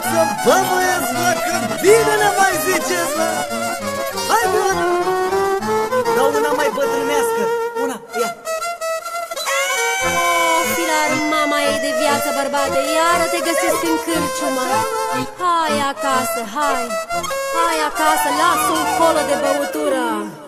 viață, bă băieți, mă, că bine ne mai ziceți, mă. Hai, bă, dau una mai bătrânească, una, ia. Filar, mama ei de viață, bărbate, iară te găsesc în cârciumă. Hai acasă, hai, hai acasă, lasă un colo de băutură.